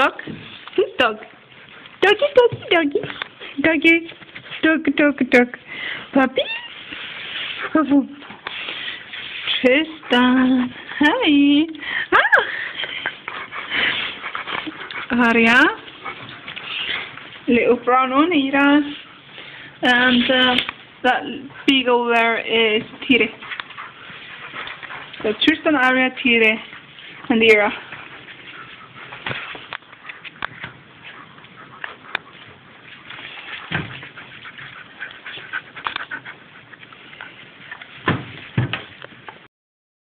Dog. Dog. Doggy, doggy, doggy. Doggy. Dog, dog, dog. Puppy. Tristan. Hi. Aria. Little brown one, Ira. And that beagle there is Tire. So Tristan, Aria, Tire, and Ira.